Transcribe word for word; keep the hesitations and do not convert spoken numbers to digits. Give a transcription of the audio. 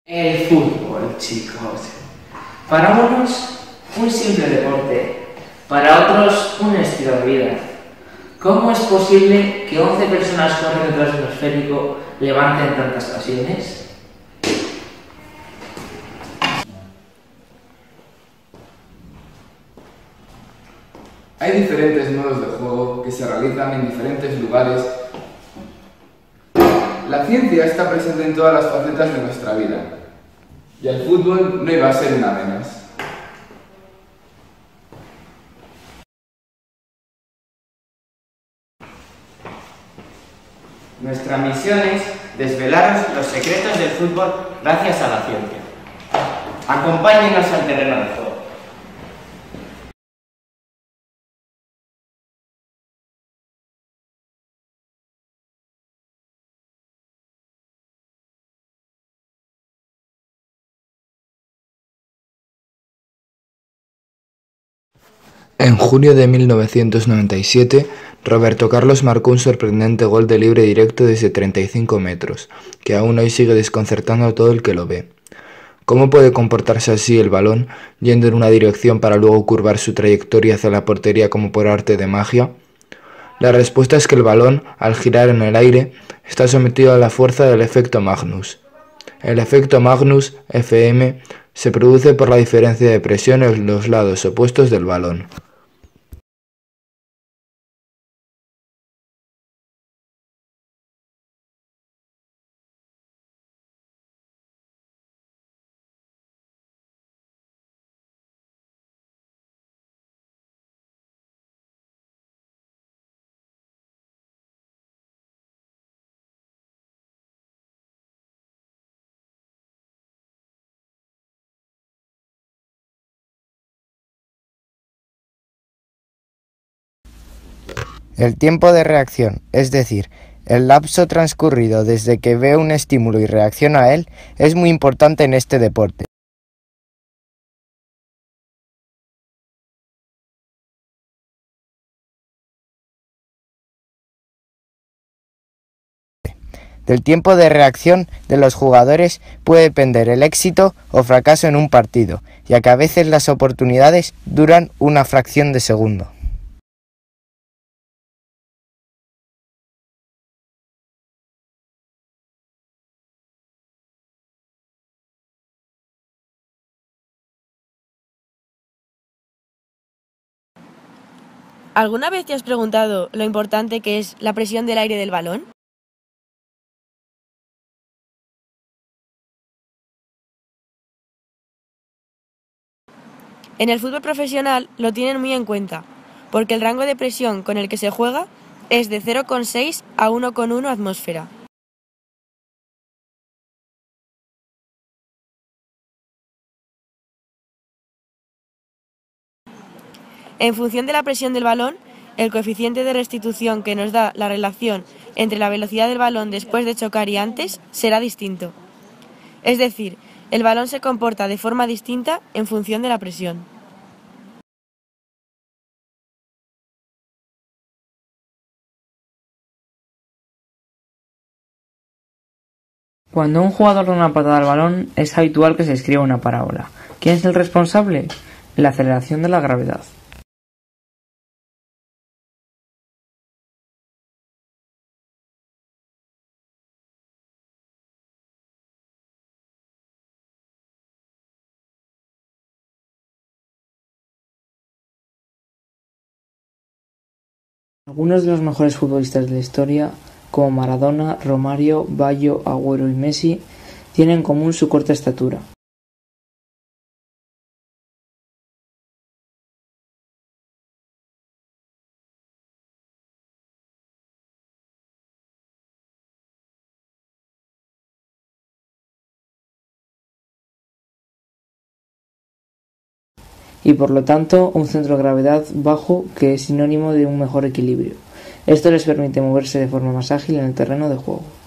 El fútbol, chicos. Para unos, un simple deporte. Para otros, un estilo de vida. ¿Cómo es posible que once personas corriendo detrás de un esférico levanten tantas pasiones? Hay diferentes modos de juego que se realizan en diferentes lugares. La ciencia está presente en todas las facetas de nuestra vida, y el fútbol no iba a ser una menos. Nuestra misión es desvelaros los secretos del fútbol gracias a la ciencia. Acompáñenos al terreno de juego. En junio de mil novecientos noventa y siete, Roberto Carlos marcó un sorprendente gol de libre directo desde treinta y cinco metros, que aún hoy sigue desconcertando a todo el que lo ve. ¿Cómo puede comportarse así el balón, yendo en una dirección para luego curvar su trayectoria hacia la portería como por arte de magia? La respuesta es que el balón, al girar en el aire, está sometido a la fuerza del efecto Magnus. El efecto Magnus, F M, se produce por la diferencia de presión en los lados opuestos del balón. El tiempo de reacción, es decir, el lapso transcurrido desde que ve un estímulo y reacciona a él, es muy importante en este deporte. Del tiempo de reacción de los jugadores puede depender el éxito o fracaso en un partido, ya que a veces las oportunidades duran una fracción de segundo. ¿Alguna vez te has preguntado lo importante que es la presión del aire del balón? En el fútbol profesional lo tienen muy en cuenta, porque el rango de presión con el que se juega es de cero coma seis a uno coma uno atmósfera. En función de la presión del balón, el coeficiente de restitución que nos da la relación entre la velocidad del balón después de chocar y antes será distinto. Es decir, el balón se comporta de forma distinta en función de la presión. Cuando un jugador da una patada al balón, es habitual que se escriba una parábola. ¿Quién es el responsable? La aceleración de la gravedad. Algunos de los mejores futbolistas de la historia, como Maradona, Romario, Baggio, Agüero y Messi, tienen en común su corta estatura. Y por lo tanto un centro de gravedad bajo que es sinónimo de un mejor equilibrio. Esto les permite moverse de forma más ágil en el terreno de juego.